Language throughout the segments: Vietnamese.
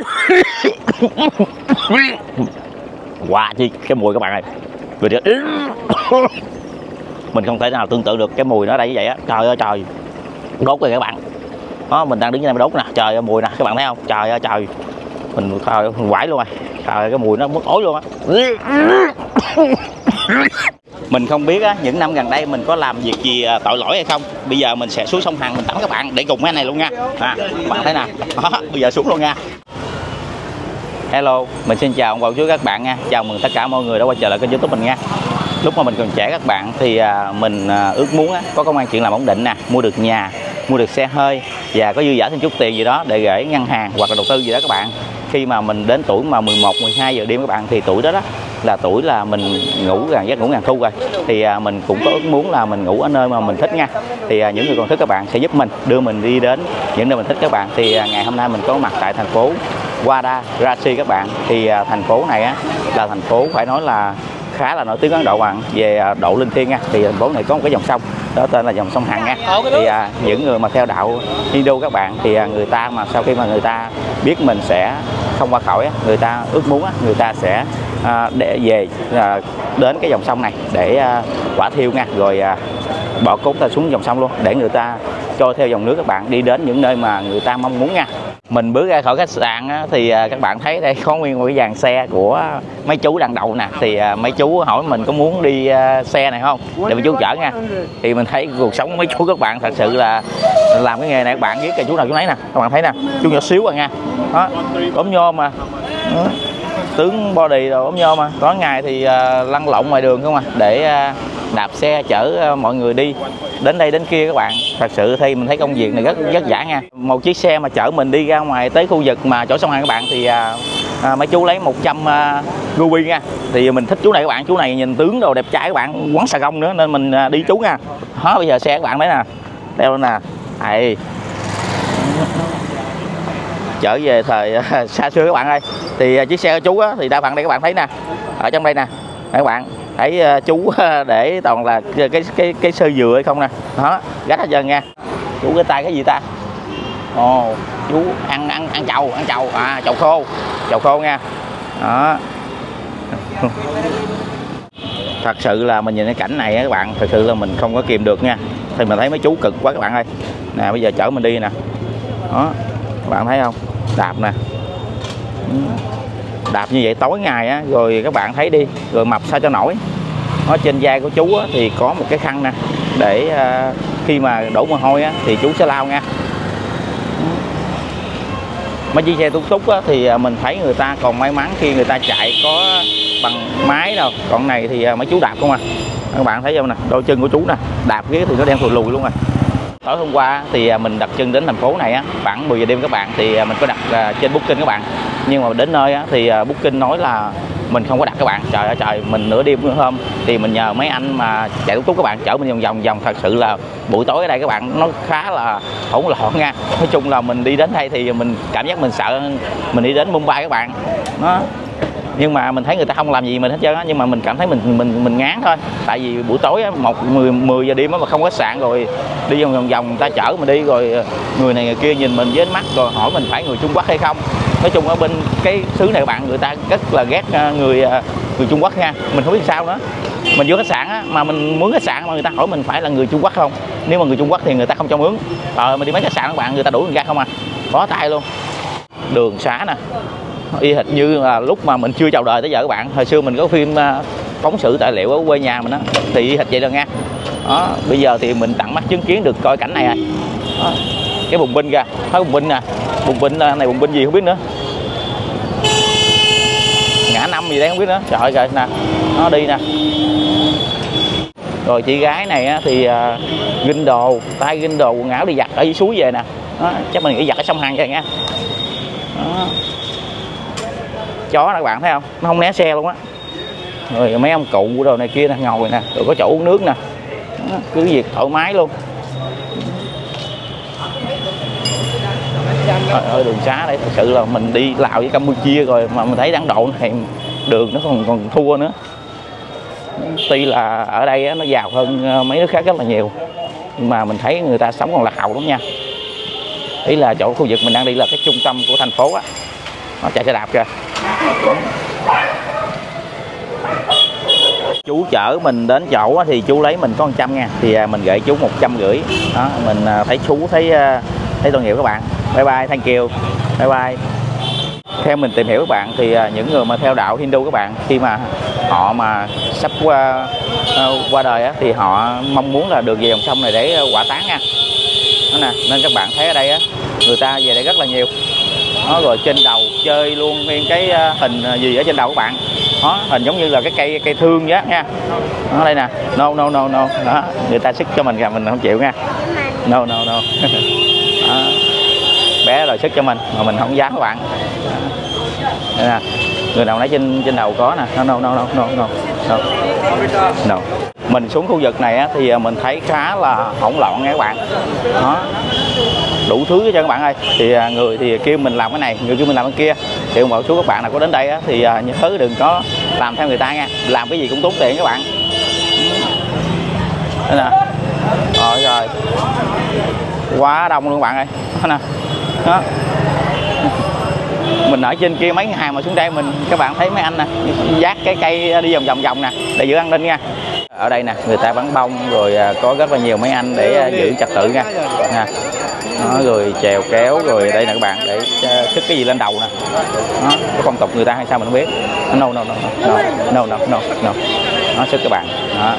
Wow, chi cái mùi các bạn ơi. Mình không thể nào tưởng tượng được cái mùi nó đây như vậy á. Trời ơi trời, đốt rồi các bạn. Đó, mình đang đứng trên đây đốt nè, trời ơi mùi nè, các bạn thấy không? Trời ơi trời, mình trời mình quải luôn rồi. Trời ơi, cái mùi nó mất ối luôn á. Mình không biết á, những năm gần đây mình có làm việc gì tội lỗi hay không. Bây giờ mình sẽ xuống sông Hằng mình tắm các bạn để cùng cái này luôn nha. Các bạn thấy nè, đó, bây giờ xuống luôn nha. Hello, mình xin chào ông bà chú các bạn nha. Chào mừng tất cả mọi người đã quay trở lại kênh YouTube mình nha. Lúc mà mình còn trẻ các bạn thì mình ước muốn có công ăn chuyện làm ổn định nè, mua được nhà, mua được xe hơi và có dư dả thêm chút tiền gì đó để gửi ngân hàng hoặc là đầu tư gì đó các bạn. Khi mà mình đến tuổi mà 11, 12 giờ đêm các bạn thì tuổi đó là tuổi là mình ngủ giấc ngủ ngàn thu rồi. Thì mình cũng có ước muốn là mình ngủ ở nơi mà mình thích nha. Thì những người còn thích các bạn sẽ giúp mình đưa mình đi đến những nơi mình thích các bạn. Thì ngày hôm nay mình có mặt tại thành phố Varanasi các bạn. Thì thành phố này là thành phố phải nói là khá là nổi tiếng Ấn Độ bạn về độ linh thiêng nha. Thì thành phố này có một cái dòng sông đó tên là dòng sông Hằng nha. Thì những người mà theo đạo Hindu các bạn thì người ta mà sau khi mà người ta biết mình sẽ không qua khỏi người ta ước muốn người ta sẽ để về đến cái dòng sông này để quả thiêu nha, rồi bỏ cốt ta xuống dòng sông luôn để người ta trôi theo dòng nước các bạn đi đến những nơi mà người ta mong muốn nha. Mình bước ra khỏi khách sạn thì các bạn thấy đây có nguyên một cái dàn xe của mấy chú đang đậu nè. Thì mấy chú hỏi mình có muốn đi xe này không để mấy chú chở nha. Thì mình thấy cuộc sống của mấy chú các bạn thật sự là làm cái nghề này các bạn biết cái chú nào chú nấy nè, các bạn thấy nè, chú nhỏ xíu rồi nha, đó ốm nhôm mà đó. Tướng body rồi ốm nhôm mà có ngày thì lăn lộn ngoài đường không à để đạp xe chở mọi người đi đến đây đến kia các bạn. Thật sự thì mình thấy công việc này rất vất vả nha. Một chiếc xe mà chở mình đi ra ngoài tới khu vực mà chỗ sông Hằng các bạn thì mấy chú lấy 100 ruby nha. Thì mình thích chú này các bạn, chú này nhìn tướng đồ đẹp trai các bạn, quán xà gông nữa nên mình đi chú nha. Đó bây giờ xe các bạn thấy nè, đeo nè, này trở về thời xa xưa các bạn ơi. Thì chiếc xe của chú thì đa phần đây các bạn thấy nè, ở trong đây nè các bạn thấy chú để toàn là cái sơ dừa hay không nè, đó gách hết trơn nha. Chú cái tay cái gì ta, ồ chú ăn trầu trầu khô nha, đó. Thật sự là mình nhìn cái cảnh này các bạn, thật sự là mình không có kìm được nha. Thì mình thấy mấy chú cực quá các bạn ơi. Nè bây giờ chở mình đi nè, đó các bạn thấy không, đạp nè, đạp như vậy tối ngày rồi các bạn thấy đi, rồi mập sao cho nổi. Nó trên vai của chú thì có một cái khăn nè để khi mà đổ mồ hôi thì chú sẽ lau nha. Mấy chiếc xe túc túc thì mình thấy người ta còn may mắn khi người ta chạy có bằng máy đâu, còn này thì mấy chú đạp không à. Các bạn thấy không nè, đôi chân của chú nè, đạp cái thì nó đen thùi lùi luôn rồi. Tối hôm qua thì mình đặt chân đến thành phố này khoảng 10 giờ đêm các bạn, thì mình có đặt trên Booking các bạn. Nhưng mà đến nơi thì Booking nói là mình không có đặt các bạn. Trời ơi trời, mình nửa đêm nửa hôm thì mình nhờ mấy anh mà chạy túc túc các bạn chở mình vòng. Thật sự là buổi tối ở đây các bạn nó khá là hỗn loạn nha. Nói chung là mình đi đến đây thì mình cảm giác mình sợ mình đi đến Mumbai các bạn đó. Nhưng mà mình thấy người ta không làm gì mình hết trơn á, nhưng mà mình cảm thấy mình ngán thôi. Tại vì buổi tối 10 giờ đêm mà không có sạn, rồi đi vòng người ta chở mình đi, rồi người này người kia nhìn mình với ánh mắt rồi hỏi mình phải người Trung Quốc hay không. Nói chung ở bên cái xứ này các bạn, người ta rất là ghét người Trung Quốc nha. Mình không biết sao nữa. Mình vô khách sạn mà mình mướn khách sạn mà người ta hỏi mình phải là người Trung Quốc không. Nếu mà người Trung Quốc thì người ta không cho mướn. Mình đi mấy khách sạn các bạn, người ta đuổi mình ra không à, bó tay luôn. Đường xá nè, y hệt như là lúc mà mình chưa chào đời tới giờ các bạn. Hồi xưa mình có phim phóng sự tài liệu ở quê nhà mình thì y hệt vậy rồi nha. Đó, bây giờ thì mình tận mắt chứng kiến được coi cảnh này rồi. Đó, cái bùng binh kìa, thấy bùng binh nè, bùng binh này bùng binh gì không biết nữa, ngã năm gì đấy không biết nữa. Trời ơi trời nè, nó đi nè. Rồi chị gái này thì ginh đồ, tay ginh đồ quần áo đi giặt ở dưới suối về nè. Đó, chắc mình nghĩ giặt ở sông Hằng rồi nha. Đó. Chó nè các bạn thấy không, nó không né xe luôn á. Rồi mấy ông cụ đồ này kia nè, ngồi nè, rồi có chỗ uống nước nè. Đó, cứ việc thoải mái luôn. Trời ơi đường xá đây thật sự là mình đi Lào với Campuchia rồi mà mình thấy Ấn Độ này đường nó còn thua nữa. Tuy là ở đây nó giàu hơn mấy nước khác rất là nhiều, nhưng mà mình thấy người ta sống còn lạc hậu lắm nha. Ý là chỗ khu vực mình đang đi là cái trung tâm của thành phố á. nó chạy xe đạp kìa. Chú chở mình đến chỗ thì chú lấy mình có 100 nha, thì mình gửi chú 150 đó. Mình thấy chú thấy tội nghiệp các bạn. Bye bye, thank you, bye bye. Theo mình tìm hiểu các bạn thì những người mà theo đạo Hindu các bạn, khi mà họ mà sắp qua đời á, thì họ mong muốn là được về dòng sông này để hỏa táng nha. Đó nè, nên các bạn thấy ở đây á, người ta về đây rất là nhiều. Đó, rồi trên đầu chơi luôn nguyên cái hình gì ở trên đầu các bạn. Đó, hình giống như là cái cây thương vậy nha. Đó, đây nè, no. Đó, người ta sức cho mình kìa, mình không chịu nha. No. Đó, bé rồi sức cho mình mà mình không dám các bạn. Đây nè, người nào nãy trên đầu có nè. No. Mình xuống khu vực này á, thì mình thấy khá là hỗn loạn nha các bạn. Đó, đủ thứ cho các bạn ơi. Thì người thì kêu mình làm cái này, người kêu mình làm cái kia. Thì một số các bạn nào có đến đây á, thì nhớ đừng có làm theo người ta nha. Làm cái gì cũng tốn tiền các bạn. Đây nè. Rồi. Quá đông luôn các bạn ơi. Đó nè. Đó. Mình ở trên kia mấy hàng mà xuống đây các bạn thấy mấy anh nè vác cái cây đi vòng nè để giữ an ninh nha. Ở đây nè, người ta bắn bông rồi có rất là nhiều mấy anh để giữ trật tự nha. Đó, rồi chèo kéo, rồi đây nè các bạn, để sức cái gì lên đầu nè. Đó, cái phong tục người ta hay sao mình không biết. No. Nó sức các bạn. Đó.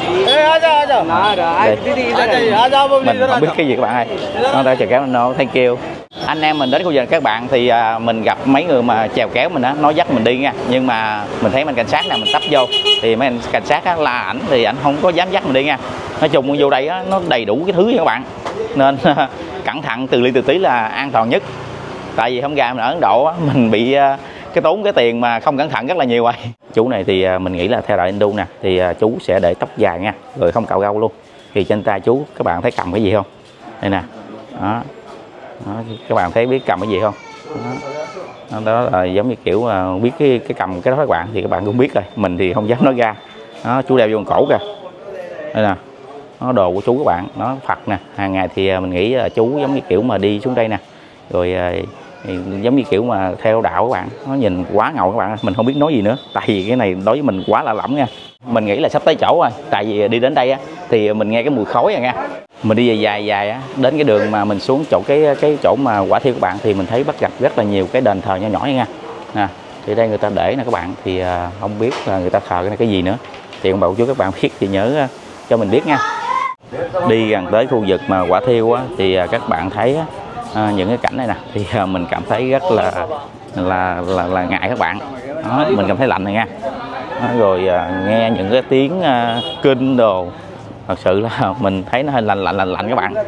Mình không biết cái gì các bạn ơi. Nó ta chèo kéo, no, thank you. Anh em mình đến khu vực các bạn thì mình gặp mấy người mà chèo kéo mình á, nói dắt mình đi nha, nhưng mà mình thấy mấy cảnh sát nào mình tấp vô thì mấy anh cảnh sát á, la ảnh thì ảnh không có dám dắt mình đi nha. Nói chung vô đây á, nó đầy đủ cái thứ nha các bạn, nên cẩn thận từ ly từ tí là an toàn nhất. Tại vì hôm qua mình ở Ấn Độ á, mình bị tốn cái tiền mà không cẩn thận rất là nhiều rồi. Chú này thì mình nghĩ là theo đạo Hindu nè, thì chú sẽ để tóc dài nha, rồi không cạo râu luôn. Thì trên tay chú các bạn thấy cầm cái gì không? Đây nè. Đó. Đó, các bạn thấy biết cầm cái gì không? Đó là giống như kiểu biết cái cầm cái đó các bạn, thì các bạn cũng biết rồi, mình thì không dám nói ra. Đó, chú đeo vô cổ kìa. Đây nè, nó đồ của chú các bạn, nó Phật nè. Hàng ngày thì mình nghĩ là chú giống như kiểu mà đi xuống đây nè, rồi giống như kiểu mà theo đạo các bạn. Nó nhìn quá ngầu các bạn, mình không biết nói gì nữa, tại vì cái này đối với mình quá lạ lẫm nha. Mình nghĩ là sắp tới chỗ rồi, tại vì đi đến đây á thì mình nghe cái mùi khói rồi nha. Mình đi về dài á, đến cái đường mà mình xuống chỗ cái chỗ mà quả thiêu các bạn, thì mình thấy bắt gặp rất là nhiều cái đền thờ nhỏ nhỏ nha. Nè, thì đây người ta để nè các bạn, thì không biết là người ta thờ cái này cái gì nữa. Thì ông bà chú các bạn biết thì nhớ cho mình biết nha. Đi gần tới khu vực mà quả thiêu á, thì các bạn thấy những cái cảnh này nè, thì mình cảm thấy rất là ngại các bạn. Đó, mình cảm thấy lạnh này nha. Đó, rồi nghe những cái tiếng kinh đồ, thật sự là mình thấy nó hơi lạnh các bạn.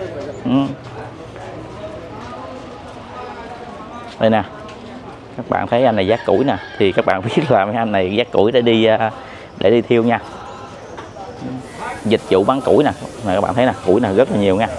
Đây nè, các bạn thấy anh này vác củi nè, thì các bạn biết là mấy anh này vác củi để đi thiêu nha. Dịch vụ bán củi nè, các bạn thấy nè, củi nè rất là nhiều nha.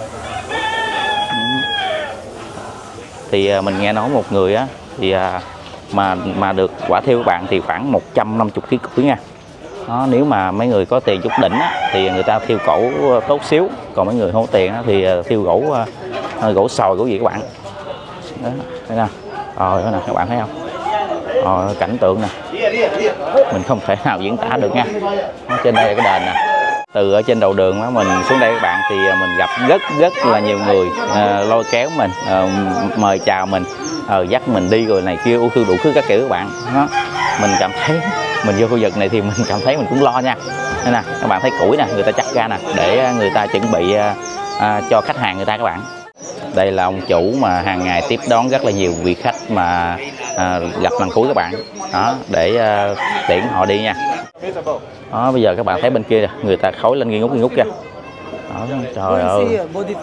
Thì mình nghe nói một người á, thì mà được quả thiêu các bạn thì khoảng 150 kg củi nha. Đó, nếu mà mấy người có tiền chút đỉnh á, thì người ta thiêu cổ tốt xíu, còn mấy người không có tiền á, thì thiêu gỗ sồi của gì các bạn. Đó, đây nè, đó nè, các bạn thấy không? Cảnh tượng nè, mình không thể nào diễn tả được nha. Trên đây là cái đền nè. Từ ở trên đầu đường đó mình xuống đây các bạn, thì mình gặp rất là nhiều người lôi kéo mình, mời chào mình, dắt mình đi rồi này kia đủ thứ các kiểu các bạn. Đó, mình cảm thấy mình vô khu vực này thì mình cảm thấy mình cũng lo nha. Đây nè, các bạn thấy củi nè, người ta chặt ra nè để người ta chuẩn bị cho khách hàng người ta các bạn. Đây là ông chủ mà hàng ngày tiếp đón rất là nhiều vị khách mà gặp lần cuối các bạn. Đó, để tiễn họ đi nha. Đó, bây giờ các bạn thấy bên kia người ta khói lên nghi ngút kìa. Đó, trời ơi.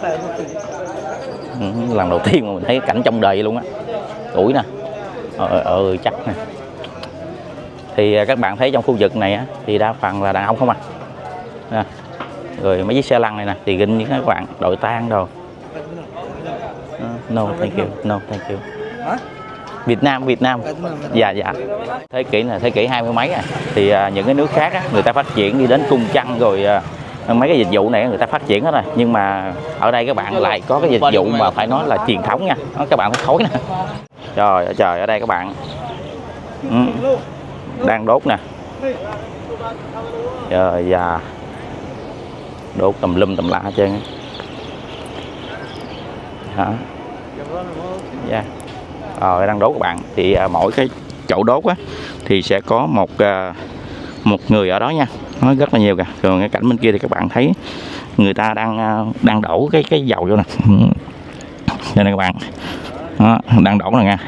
Lần đầu tiên mà mình thấy cảnh trong đời luôn á. Củi nè. Chắc nè. Thì các bạn thấy trong khu vực này á, thì đa phần là đàn ông không à. Rồi mấy chiếc xe lăn này nè thì ginh những các bạn đội tan rồi. No thank you, no thank you. Việt Nam. Dạ. Thế kỷ 20 mấy à. Thì những cái nước khác á, người ta phát triển đi đến cung trăng rồi mấy cái dịch vụ này người ta phát triển hết rồi, nhưng mà ở đây các bạn lại có cái dịch vụ mà phải nói là truyền thống nha. Đó, các bạn thấy khói nè. Trời ở đây các bạn, Đang đốt nè. Và đốt tùm lum tùm la hết trơn hả. Yeah. Rồi đang đốt các bạn, thì mỗi cái chỗ đốt á thì sẽ có một người ở đó nha, nó rất là nhiều kìa. Còn cái cảnh bên kia thì các bạn thấy người ta đang đổ cái dầu vô nè. Đây nè các bạn, đó, đang đổ nè nha.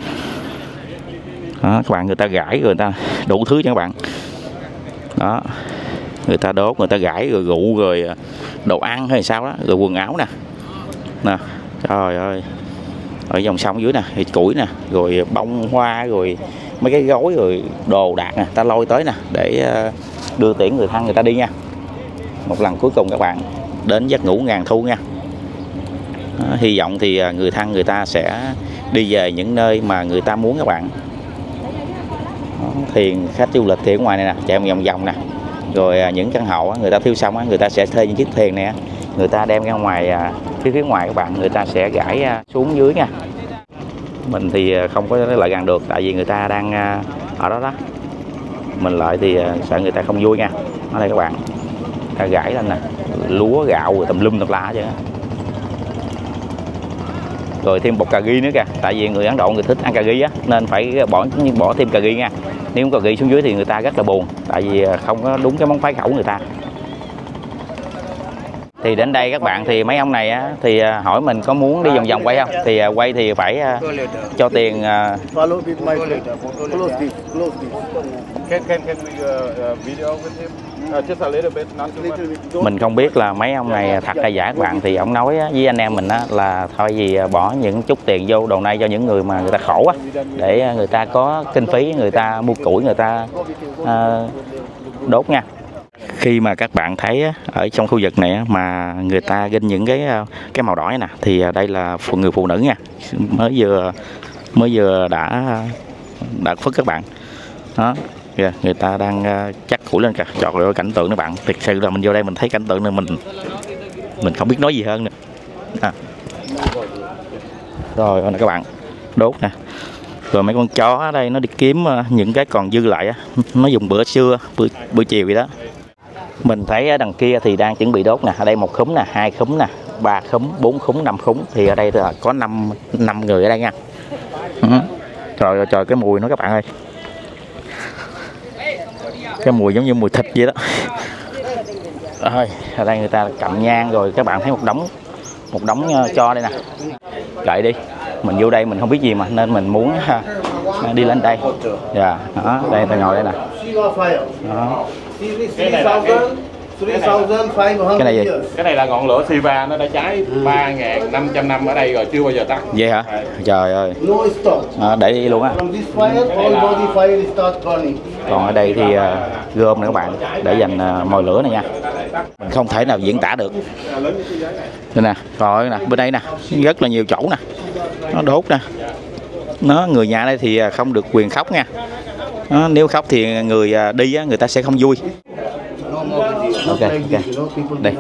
Đó, các bạn, người ta gãi rồi người ta đủ thứ cho các bạn. Đó, người ta đốt, người ta gãi rồi rượu rồi đồ ăn hay sao đó, rồi quần áo nè. Nè, trời ơi, ở dòng sông dưới nè, thì củi nè, rồi bông hoa, rồi mấy cái gối, rồi đồ đạc nè, ta lôi tới nè để đưa tiễn người thân người ta đi nha. Một lần cuối cùng các bạn đến giấc ngủ ngàn thu nha. Đó, hy vọng thì người thân người ta sẽ đi về những nơi mà người ta muốn các bạn. Đó, thuyền khách du lịch thì ở ngoài này nè, chạy vòng vòng nè. Rồi những căn hộ người ta thiêu xong người ta sẽ thuê những chiếc thuyền này, người ta đem ra ngoài phía ngoài các bạn, người ta sẽ gãi xuống dưới nha. Mình thì không có lại gần được tại vì người ta đang ở đó đó. Mình lại thì sợ người ta không vui nha. Ở đây các bạn, ta gãi lên nè, lúa gạo rồi tùm lum tùm la chứ. Rồi thêm bột cà ri nữa kìa, tại vì người Ấn Độ người thích ăn cà ri á, nên phải bỏ thêm cà ri nha. Nếu không cà ri xuống dưới thì người ta rất là buồn, tại vì không có đúng cái món phái khẩu người ta. Thì đến đây các bạn, thì mấy ông này á, thì hỏi mình có muốn đi vòng vòng quay không, thì quay thì phải cho tiền. Mình không biết là mấy ông này thật hay giả các bạn, thì ông nói với anh em mình á, là thôi gì bỏ những chút tiền vô đồ này cho những người mà người ta khổ á, để người ta có kinh phí, người ta mua củi, người ta đốt nha. Khi mà các bạn thấy ở trong khu vực này mà người ta ginh những cái màu đỏ này nè, thì đây là người phụ nữ nha, mới vừa đã phất các bạn. Đó, người ta đang chắc củi lên kìa. Trời ơi, cảnh tượng các bạn, thực sự là mình vô đây mình thấy cảnh tượng này mình không biết nói gì hơn nữa. Rồi nè các bạn, đốt nè. Rồi mấy con chó ở đây nó đi kiếm những cái còn dư lại á, nó dùng bữa trưa bữa chiều vậy đó. Mình thấy ở đằng kia thì đang chuẩn bị đốt nè. Ở đây 1 khúm nè, 2 khúm nè, 3 khúm, 4 khúm, 5 khúm. Thì ở đây là có 5 người ở đây nha. Trời ơi, cái mùi nó các bạn ơi, cái mùi giống như mùi thịt vậy đó. Rồi ở đây người ta cầm nhang, rồi các bạn thấy một đống cho đây nè. Gậy đi, mình vô đây mình không biết gì mà, nên mình muốn đi lên đây. Dạ, đó, đây ta ngồi đây nè. Đó. Cái này gì? Cái này là ngọn lửa Shiva, nó đã cháy 3.500 năm ở đây rồi, chưa bao giờ tắt. Vậy hả? Trời ơi. Để đi luôn á. Còn ở đây thì gom nè các bạn, để dành mồi lửa này nha. Mình không thể nào diễn tả được. Đây nè, rồi nè, bên đây nè, rất là nhiều chỗ nè. Nó đốt nè. Người nhà đây thì không được quyền khóc nha. Nếu khóc thì người đi á, người ta sẽ không vui. Ok. Đây.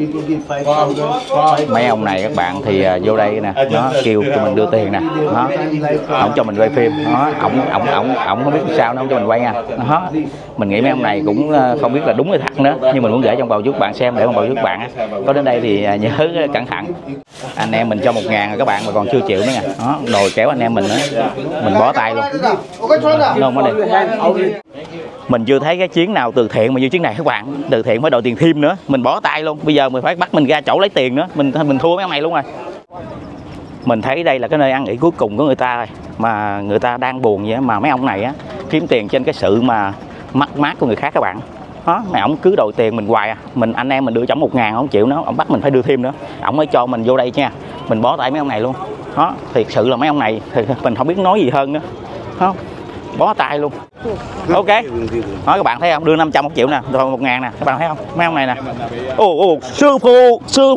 Mấy ông này các bạn thì vô đây nè, nó kêu cho mình đưa tiền nè. Đó. Ổng cho mình quay phim. Đó. Ổng không biết sao nó không cho mình quay nha. Đó. Mình nghĩ mấy ông này cũng không biết là đúng hay thật nữa, nhưng mình muốn để trong bào giúp bạn xem, để trong bào giúp bạn á. Có đến đây thì nhớ cẩn thận. Anh em mình cho 1.000 rồi các bạn mà còn chưa chịu nữa nha. Đó, đòi kéo anh em mình nữa, mình bó tay luôn. Không có đi. Mình chưa thấy cái chuyến nào từ thiện mà như chuyến này các bạn. Từ thiện phải đòi tiền thêm nữa, mình bó tay luôn. Bây giờ mình phải bắt mình ra chỗ lấy tiền nữa, mình thua mấy ông này luôn rồi. Mình thấy đây là cái nơi ăn nghỉ cuối cùng của người ta rồi, mà người ta đang buồn vậy mà mấy ông này á kiếm tiền trên cái sự mà mất mát của người khác các bạn. Đó, mà ổng cứ đòi tiền mình hoài à. Anh em mình đưa cho ổng 1.000 ổng chịu nữa, ổng bắt mình phải đưa thêm nữa. Ổng mới cho mình vô đây nha. Mình bó tay mấy ông này luôn. Đó, thiệt sự là mấy ông này thì mình không biết nói gì hơn nữa. Không, bó tay luôn. Ok. Nói các bạn thấy không, đưa 500 1 triệu nè, rồi 1.000 nè, các bạn thấy không? Mấy ông này nè. Sư phụ. Sư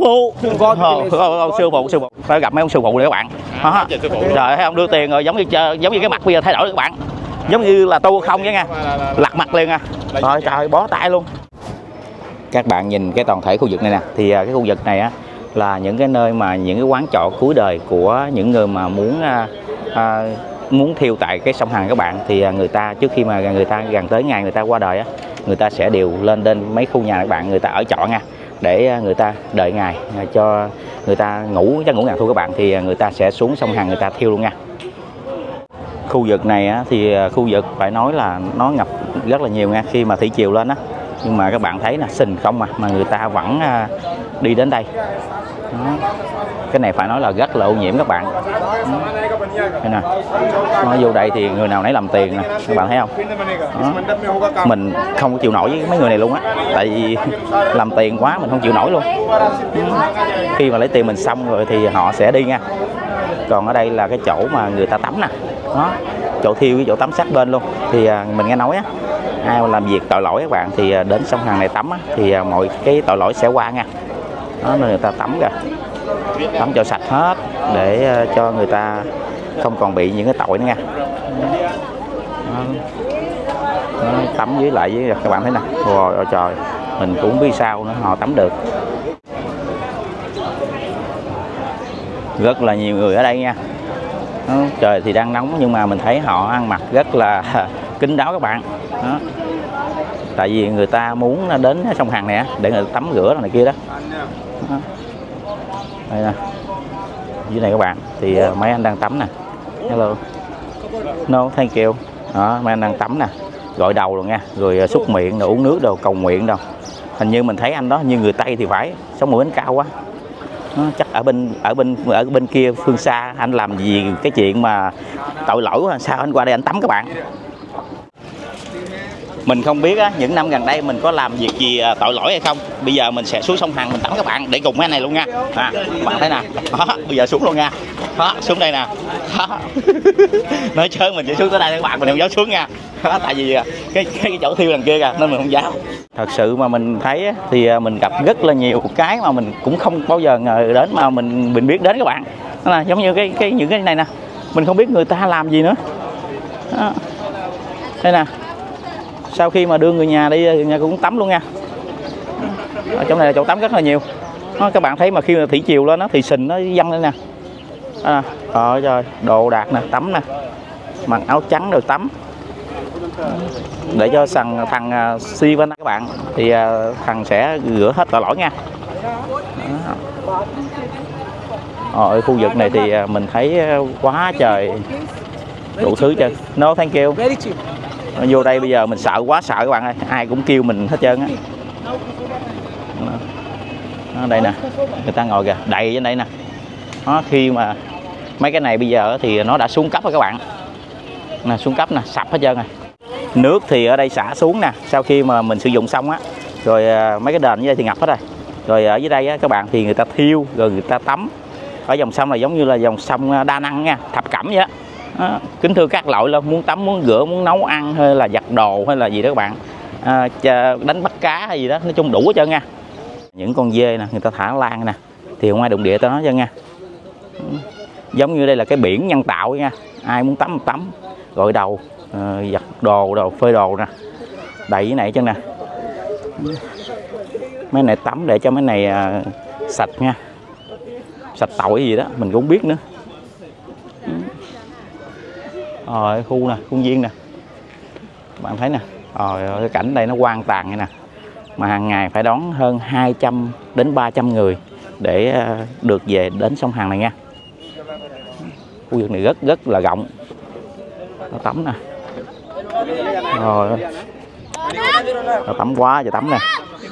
phụ. Phải gặp mấy ông sư phụ để các bạn. Đó. Trời thấy không, đưa tiền rồi giống như cái mặt bây giờ thay đổi các bạn. Giống như là tu không chứ nha. Lặt mặt liền à. Rồi trời, bó tay luôn. Các bạn nhìn cái toàn thể khu vực này nè, thì cái khu vực này á là những cái nơi mà những cái quán trọ cuối đời của những người mà muốn muốn thiêu tại cái sông Hằng các bạn, thì người ta trước khi mà người ta gần tới ngày người ta qua đời á, người ta sẽ đều lên mấy khu nhà các bạn, người ta ở trọ nha, để người ta đợi ngày cho người ta ngủ, chắc ngủ ngàn thu các bạn, thì người ta sẽ xuống sông Hằng người ta thiêu luôn nha. Khu vực này á, thì khu vực phải nói là nó ngập rất là nhiều nha khi mà thủy triều lên á, nhưng mà các bạn thấy là sình không mà người ta vẫn đi đến đây. Đó. Cái này phải nói là rất là ô nhiễm các bạn. Đây nè, nó vô đây thì người nào nấy làm tiền nè, các bạn thấy không? Đó. Mình không có chịu nổi với mấy người này luôn á, tại vì làm tiền quá mình không chịu nổi luôn. Khi mà lấy tiền mình xong rồi thì họ sẽ đi nha. Còn ở đây là cái chỗ mà người ta tắm nè, đó, chỗ thiêu với chỗ tắm sát bên luôn. Thì mình nghe nói á, ai mà làm việc tội lỗi các bạn thì đến sông Hằng này tắm á, thì mọi cái tội lỗi sẽ qua nha. Đó, nên người ta tắm kìa, tắm cho sạch hết để cho người ta không còn bị những cái tội nữa nha. Đó, tắm với lại với các bạn thấy nè, ôi trời, mình cũng biết sao nữa họ tắm được. Rất là nhiều người ở đây nha. Đó, trời thì đang nóng nhưng mà mình thấy họ ăn mặc rất là kín đáo các bạn. Đó. Tại vì người ta muốn đến sông Hằng này để người ta tắm rửa này kia đó. Đó. Đây nè, dưới này các bạn thì mấy anh đang tắm nè. Hello, no thank you. Đó, mấy anh đang tắm nè, gội đầu rồi nha, rồi súc miệng, rồi uống nước, rồi cầu nguyện đâu. Hình như mình thấy anh đó như người Tây thì phải, sống mũi bánh cao quá. Đó, chắc ở bên kia phương xa anh làm gì cái chuyện mà tội lỗi sao anh qua đây anh tắm các bạn. Mình không biết á, những năm gần đây mình có làm việc gì tội lỗi hay không. Bây giờ mình sẽ xuống sông Hằng mình tắm các bạn để cùng cái này luôn nha. Bạn thấy nè, đó, bây giờ xuống luôn nha. Đó, xuống đây nè. Đó. Nói chơi mình sẽ xuống tới đây các bạn, mình không dám xuống nha. Đó, tại vì cái chỗ thiêu đằng kia kìa nên mình không dám. Thật sự mà mình thấy á, thì mình gặp rất là nhiều cái mà mình cũng không bao giờ ngờ đến mà mình biết đến các bạn. Đó là giống như những cái này nè, mình không biết người ta làm gì nữa. Đó. Đây nè, sau khi mà đưa người nhà đi, người nhà cũng tắm luôn nha. Ở chỗ này là chỗ tắm rất là nhiều. Đó, các bạn thấy mà khi mà thủy triều lên nó thì sình nó văng lên nè. Trời ơi, đồ đạc nè, tắm nè, mặc áo trắng rồi tắm. Để cho thằng Steven các bạn thì thằng sẽ rửa hết tội lỗi nha. Ở khu vực này thì mình thấy quá trời đủ thứ chứ. No thank you. Vô đây bây giờ mình sợ quá sợ các bạn ơi, ai cũng kêu mình hết trơn á. Đây nè, người ta ngồi kìa, đầy trên đây nè. Đó, khi mà mấy cái này bây giờ thì nó đã xuống cấp rồi các bạn. Nè, xuống cấp nè, sập hết trơn rồi. Nước thì ở đây xả xuống nè, sau khi mà mình sử dụng xong á, rồi mấy cái đền như đây thì ngập hết rồi. Rồi ở dưới đây á, các bạn thì người ta thiêu rồi người ta tắm. Ở dòng sông này giống như là dòng sông đa năng nha, thập cẩm vậy á. Đó, kính thưa các loại luôn, muốn tắm, muốn rửa, muốn nấu ăn hay là giặt đồ hay là gì đó các bạn, đánh bắt cá hay gì đó, nói chung đủ hết trơn nha. Những con dê nè, người ta thả lan nè, thì không ai đụng địa tới nó trơn nha. Giống như đây là cái biển nhân tạo nha, ai muốn tắm tắm, gội đầu, giặt đồ, phơi đồ nè, đầy cái này chân nè. Mấy này tắm để cho mấy này sạch nha, sạch tội gì đó mình cũng không biết nữa. Rồi khu nè, khuôn viên nè, bạn thấy nè, cái cảnh đây nó hoang tàn này nè, mà hàng ngày phải đón hơn 200 đến 300 người để được về đến sông Hằng này nha. Khu vực này rất là rộng, nó tắm nè, rồi nó tắm quá giờ tắm nè,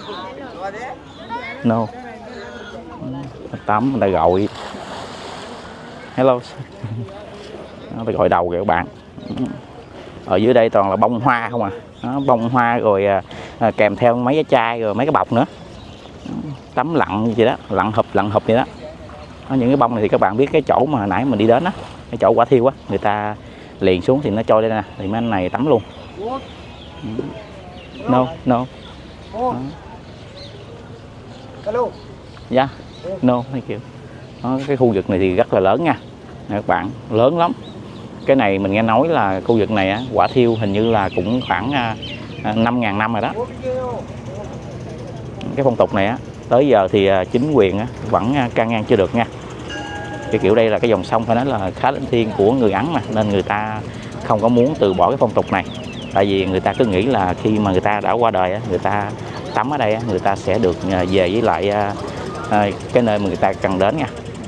no, nó tắm người ta gội, hello. Nó phải gội đầu kìa các bạn. Ở dưới đây toàn là bông hoa không à. Đó, bông hoa rồi kèm theo mấy cái chai rồi mấy cái bọc nữa. Tắm lặn gì đó, lặn hụp vậy đó. Đó, những cái bông này thì các bạn biết cái chỗ mà nãy mình đi đến á, cái chỗ quả thiêu á, người ta liền xuống thì nó trôi đây nè, thì mấy anh này tắm luôn. No. Hello. Dạ. No, thank you. Đó, cái khu vực này thì rất là lớn nha. Các bạn, lớn lắm. Cái này mình nghe nói là khu vực này á, quả thiêu hình như là cũng khoảng 5.000 năm rồi đó. Cái phong tục này á, tới giờ thì chính quyền á, vẫn can ngăn chưa được nha. cái kiểu đây là cái dòng sông phải nói là khá linh thiêng của người Ấn mà, nên người ta không có muốn từ bỏ cái phong tục này. Tại vì người ta cứ nghĩ là khi mà người ta đã qua đời, người ta tắm ở đây, người ta sẽ được về với lại cái nơi mà người ta cần đến nha.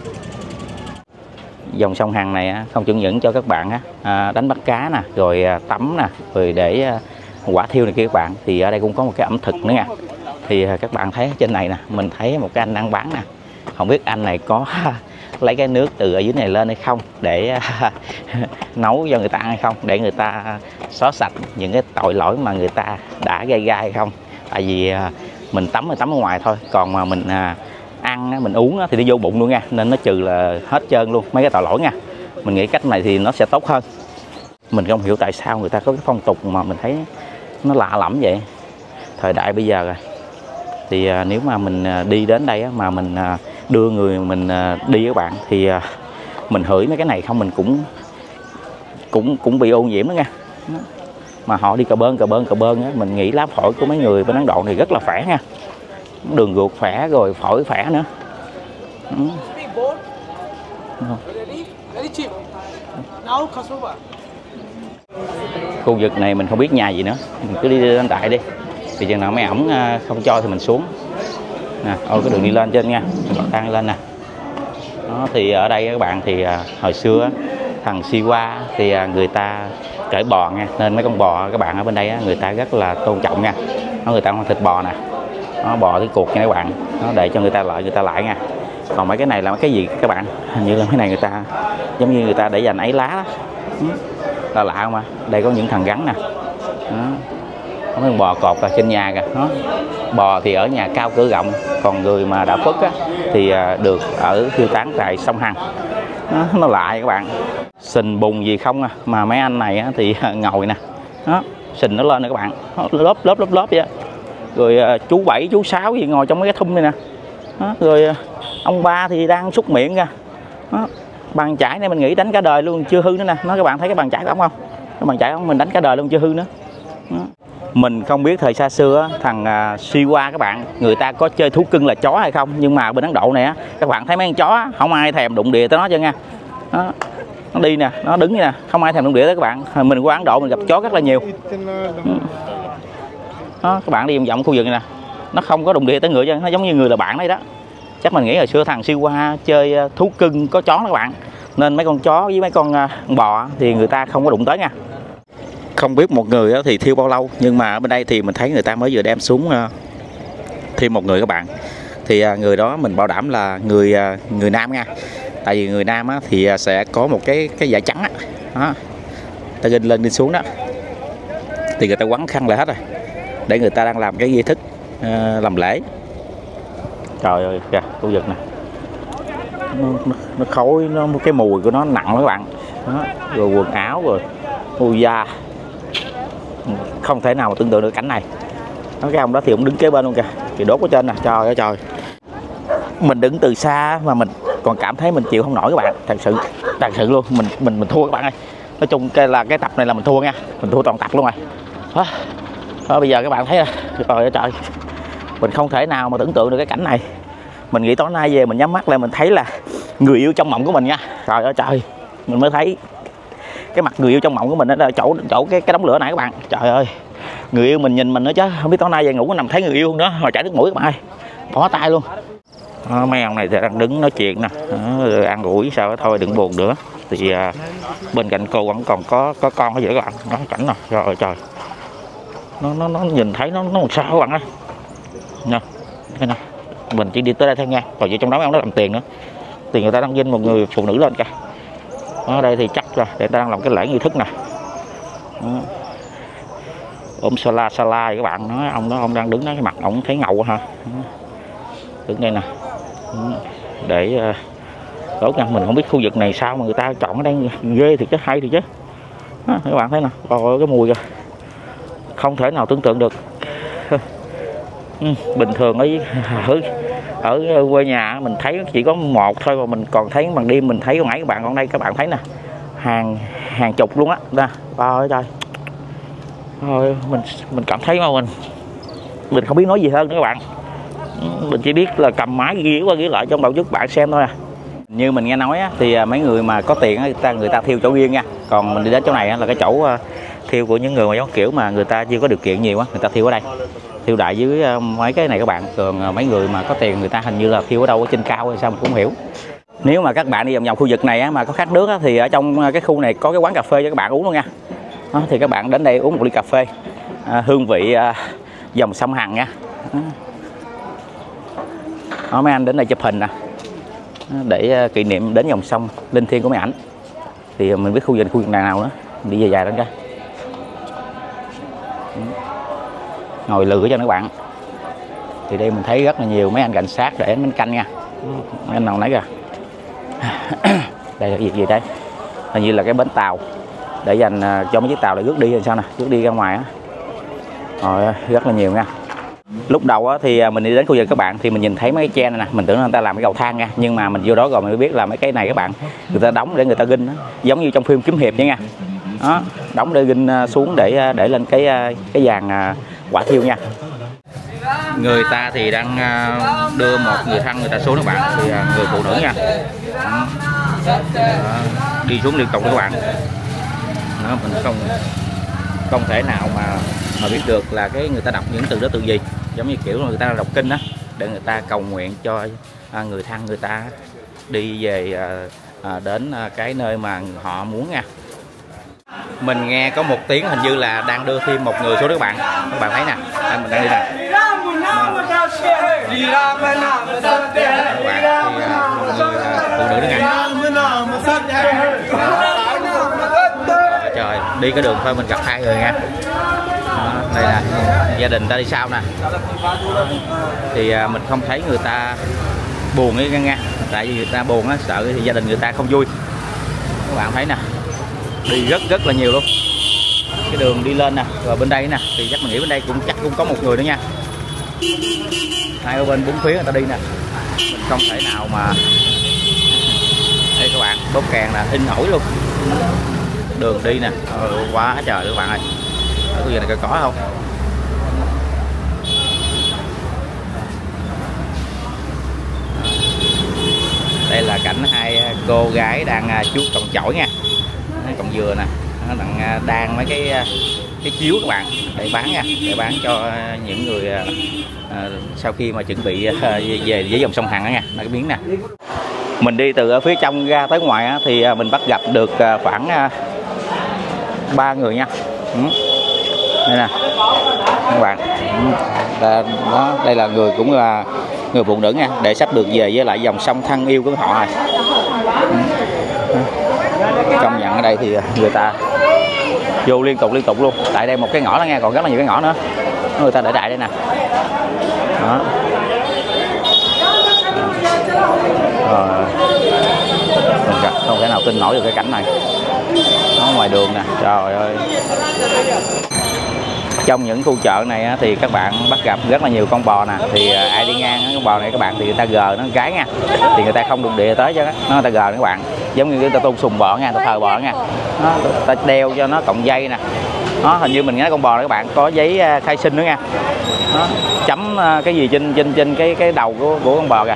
Dòng sông Hằng này không chỉ dẫn cho các bạn đánh bắt cá nè, rồi tắm nè, rồi để quả thiêu này kia các bạn, thì ở đây cũng có một cái ẩm thực nữa nha. Thì các bạn thấy trên này nè, mình thấy một cái anh đang bán nè, không biết anh này có lấy cái nước từ ở dưới này lên hay không để nấu cho người ta ăn hay không, để người ta xóa sạch những cái tội lỗi mà người ta đã gây ra hay không. Tại vì mình tắm ở ngoài thôi, còn mà mình ăn mình uống thì đi vô bụng luôn nha, nên nó trừ là hết trơn luôn mấy cái tội lỗi nha. Mình nghĩ cách này thì nó sẽ tốt hơn. Mình không hiểu tại sao người ta có cái phong tục mà mình thấy nó lạ lẫm vậy. Thời đại bây giờ rồi thì nếu mà mình đi đến đây mà mình đưa người mình đi các bạn, thì mình hửi mấy cái này không mình cũng bị ô nhiễm đó nha. Mà họ đi cà bơn á, mình nghĩ lá phổi của mấy người bên Ấn Độ thì rất là khỏe nha, đường ruột khỏe rồi phổi khỏe nữa. Khu vực này mình không biết nhà gì nữa, mình cứ đi lên tại đi, thì chừng nào mấy ổng không cho thì mình xuống nè. Cái đường đi lên trên nha, mình đang lên nè. Đó, thì ở đây các bạn thì hồi xưa thằng Siwa thì người ta cởi bò nha, nên mấy con bò các bạn ở bên đây người ta rất là tôn trọng nha. Người ta ăn thịt bò nè, nó bò cái cuộc nha các bạn, nó để cho người ta lại nha. Còn mấy cái này là cái gì các bạn? Hình như là cái này người ta giống như người ta để dành ấy lá đó. Là lạ không ạ? Đây có những thằng rắn nè. Đó. Có mấy con bò cột ở trên nhà kìa. Đó. Bò thì ở nhà cao cửa rộng, còn người mà đã khuất thì được ở thiêu tán tại sông Hằng. Đó, nó lạ các bạn. Sình bùn gì không mà mấy anh này thì ngồi nè. Đó, sình nó lên nè các bạn. Lớp vậy. Rồi chú 7, chú 6 gì ngồi trong mấy cái thum này nè. Đó, rồi ông ba thì đang súc miệng kìa. Đó. Bàn chải này mình nghĩ đánh cả đời luôn chưa hư nữa nè. Nó các bạn thấy cái bàn chải của ông không? Cái bàn chải của ông mình đánh cả đời luôn chưa hư nữa. Đó. Mình không biết thời xa xưa thằng Siwa các bạn, người ta có chơi thú cưng là chó hay không, nhưng mà bên Ấn Độ này các bạn thấy mấy con chó không ai thèm đụng địa tới nó chưa nha. Đó. Nó đi nè, nó đứng nè, không ai thèm đụng địa tới các bạn. Mình qua Ấn Độ mình gặp chó rất là nhiều. Đó, các bạn đi vòng vòng khu vực này nè, nó không có đụng địa tới người chứ, nó giống như người là bạn đấy đó. Chắc mình nghĩ hồi xưa thằng Siwa chơi thú cưng có chó đó các bạn, nên mấy con chó với mấy con bò thì người ta không có đụng tới nha. Không biết một người thì thiêu bao lâu, nhưng mà ở bên đây thì mình thấy người ta mới vừa đem xuống thêm một người các bạn. Thì người đó mình bảo đảm là người nam nha. Tại vì người nam thì sẽ có một cái vải trắng đó, ta ginh lên đi xuống đó, thì người ta quấn khăn lại hết rồi, để người ta đang làm cái nghi thức làm lễ. Trời ơi kìa, khu vực này nó khói, cái mùi của nó nặng lắm các bạn. Đó, rồi quần áo rồi ôi da, không thể nào mà tưởng tượng được cảnh này. Đó, cái ông đó thì ông đứng kế bên luôn kìa, thì đốt ở trên nè. Trời ơi trời, mình đứng từ xa mà mình còn cảm thấy mình chịu không nổi các bạn. Thật sự luôn, mình thua các bạn ơi. Nói chung cái tập này là mình thua nha, mình thua toàn tập luôn rồi. Đó, bây giờ các bạn thấy rồi, trời ơi trời, mình không thể nào mà tưởng tượng được cái cảnh này. Mình nghĩ tối nay về mình nhắm mắt lại mình thấy là người yêu trong mộng của mình nha. Trời ơi trời, mình mới thấy cái mặt người yêu trong mộng của mình ở chỗ cái đống lửa này các bạn. Trời ơi, người yêu mình nhìn mình nữa chứ, không biết tối nay về ngủ có nằm thấy người yêu nữa mà chảy nước mũi các bạn ơi, bỏ tay luôn. Đó, mấy ông này thì đang đứng nói chuyện nè, rồi ăn ủi sao đó, thôi đừng buồn nữa. Thì bên cạnh cô vẫn còn có con ở vậy các bạn. Đó cảnh nè, trời ơi trời, nó nhìn thấy nó làm sao các bạn ơi nè, đây nè. Mình chỉ đi tới đây thôi nha, còn vậy trong đó ông nó làm tiền nữa, thì người ta đang vinh một người phụ nữ lên kìa. Ở đây thì chắc rồi, để ta đang làm cái lễ nghi thức nè. Ôm Sala các bạn, nói ông đó, ông đang đứng đó, cái mặt ông thấy ngầu hả. Đứng đây nè, để tốt nha. Mình không biết khu vực này sao mà người ta chọn ở đây ghê thì chứ, hay thì chứ. Đó, các bạn thấy nè, coi cái mùi kìa, không thể nào tưởng tượng được. Bình thường ở quê nhà mình thấy chỉ có một thôi, mà mình còn thấy bằng đêm mình thấy con ấy các bạn. Còn đây các bạn thấy nè, hàng chục luôn á. Trời ơi, thôi mình cảm thấy mà mình không biết nói gì hơn nữa các bạn. Mình chỉ biết là cầm máy ghi qua ghi lại trong đầu trước bạn xem thôi à. Như mình nghe nói á, thì mấy người mà có tiền á, người ta thiêu chỗ riêng nha, còn mình đi đến chỗ này á, là cái chỗ thiêu của những người mà giống kiểu mà người ta chưa có điều kiện nhiều á, người ta thiêu ở đây, thiêu đại dưới mấy cái này các bạn. Còn mấy người mà có tiền người ta hình như là thiêu ở đâu ở trên cao hay sao mình cũng không hiểu. Nếu mà các bạn đi vòng vòng khu vực này á, mà có khát nước á, thì ở trong cái khu này có cái quán cà phê cho các bạn uống luôn nha. Đó, thì các bạn đến đây uống một ly cà phê hương vị dòng sông Hằng nha. Đó, mấy anh đến đây chụp hình nè, để kỷ niệm đến dòng sông linh thiêng của mấy ảnh. Thì mình biết khu vực nào nữa, đi dài dài lên coi, ngồi lựa cho các bạn. Thì đây mình thấy rất là nhiều mấy anh cảnh sát để bánh canh nha, mấy anh nào nấy kìa. Đây là việc gì đây? Hình như là cái bến tàu để dành cho mấy chiếc tàu để rước đi hay sao nè, rước đi ra ngoài á. Rồi rất là nhiều nha. Lúc đầu á, thì mình đi đến khu vực các bạn thì mình nhìn thấy mấy cái tre này nè, mình tưởng là người ta làm cái cầu thang nha, nhưng mà mình vô đó rồi mình mới biết là mấy cái này các bạn, người ta đóng để người ta ginh, giống như trong phim kiếm hiệp vậy nha. Đó, đóng để ginh xuống để lên cái dàn quả thiêu nha. Người ta thì đang đưa một người thân người ta xuống các bạn, thì người phụ nữ nha. Đi xuống liên tục các bạn. Đó, mình không thể nào mà biết được là cái người ta đọc những từ đó từ gì, giống như kiểu là người ta đọc kinh đó để người ta cầu nguyện cho người thân người ta đi về đến cái nơi mà họ muốn nha. Mình nghe có một tiếng hình như là đang đưa thêm một người xuống đó các bạn thấy nè, mình đang đi nè. Các bạn thì người phụ nữ đó nha. Trời, đi cái đường thôi mình gặp hai người nha. Đó, đây là gia đình ta đi sau nè. Thì mình không thấy người ta buồn ấy nha, tại vì người ta buồn á, sợ thì gia đình người ta không vui. Các bạn thấy nè, đi rất là nhiều luôn. Cái đường đi lên nè, rồi bên đây nè, thì chắc mình nghĩ bên đây cũng có một người nữa nha. Hai ở bên bốn phía người ta đi nè, mình không thể nào mà. Đây các bạn, đốt kèn là in nổi luôn. Đường đi nè, quá trời các bạn ơi. Ở khu vực này có không? Đây là cảnh hai cô gái đang chuốt cọng chổi nha, cọng dừa nè, nó đang mấy cái chiếu các bạn để bán nha, để bán cho những người sau khi mà chuẩn bị về với dòng sông Hằng đó nha, nó cái miếng nè. Mình đi từ ở phía trong ra tới ngoài á, thì mình bắt gặp được khoảng 3 người nha. Đây nè các bạn, đó, đây là người cũng là người phụ nữ nha, để sắp được về với lại dòng sông thân yêu của họ rồi. Công nhận ở đây thì người ta vô liên tục luôn, tại đây một cái ngõ đó nghe, còn rất là nhiều cái ngõ nữa, người ta để đại đây nè. Đó. Không thể nào tin nổi được cái cảnh này. Nó ngoài đường nè, trời ơi. Trong những khu chợ này thì các bạn bắt gặp rất là nhiều con bò nè, thì ai đi ngang con bò này các bạn thì người ta gờ nó gái nha, thì người ta không đụng địa tới cho nó, người ta gờ các bạn, giống như người ta tôn sùng bò nha, ta thờ bò nha, ta đeo cho nó cọng dây nè. Đó, hình như mình nghe con bò này các bạn có giấy khai sinh nữa nha. Đó, chấm cái gì trên cái đầu của con bò kìa.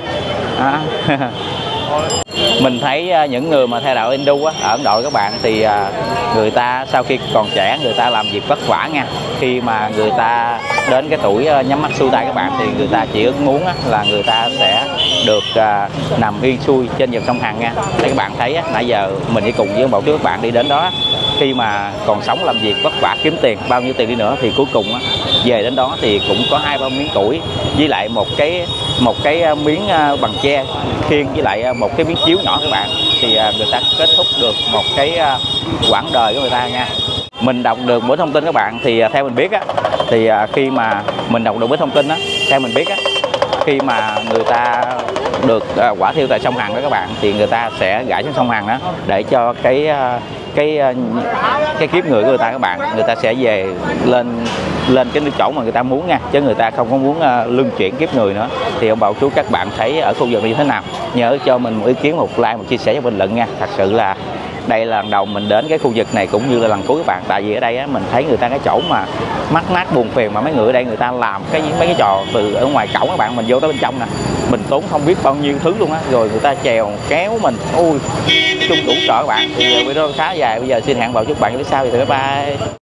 Mình thấy những người mà theo đạo Hindu ở Ấn Độ các bạn, thì người ta sau khi còn trẻ người ta làm việc vất vả nha. Khi mà người ta đến cái tuổi nhắm mắt xuôi tay các bạn, thì người ta chỉ ước muốn là người ta sẽ được nằm yên xuôi trên dòng sông Hằng nha. Thì các bạn thấy nãy giờ mình chỉ cùng với một chú các bạn đi đến đó, khi mà còn sống làm việc vất vả kiếm tiền, bao nhiêu tiền đi nữa thì cuối cùng về đến đó thì cũng có 2-3 miếng củi với lại một cái miếng bằng tre khiên với lại một cái miếng chiếu nhỏ các bạn, thì người ta kết thúc được một cái quãng đời của người ta nha. Mình đọc được mỗi thông tin các bạn, thì theo mình biết thì khi mà mình đọc được mỗi thông tin theo mình biết khi mà người ta được quả thiêu tại sông Hằng đó các bạn, thì người ta sẽ gãi xuống sông Hằng đó để cho cái kiếp người của người ta các bạn, người ta sẽ về lên cái chỗ mà người ta muốn nha, chứ người ta không có muốn luân chuyển kiếp người nữa. Thì ông bảo chú các bạn thấy ở khu vực này như thế nào, nhớ cho mình một ý kiến, một like, một chia sẻ cho bình luận nha. Thật sự là đây là lần đầu mình đến cái khu vực này cũng như là lần cuối các bạn, tại vì ở đây mình thấy người ta cái chỗ mà mắc mát buồn phiền, mà mấy người ở đây người ta làm mấy cái trò từ ở ngoài cổng các bạn, mình vô tới bên trong nè, mình tốn không biết bao nhiêu thứ luôn á, rồi người ta chèo kéo mình, ui chung đủ trò các bạn. Thì video khá dài, bây giờ xin hẹn vào chúc bạn video sau thì bye bye.